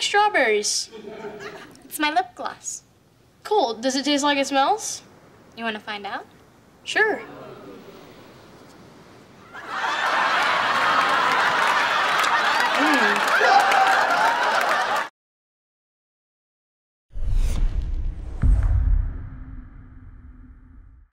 like strawberries. It's my lip gloss. Cool. Does it taste like it smells? You want to find out? Sure.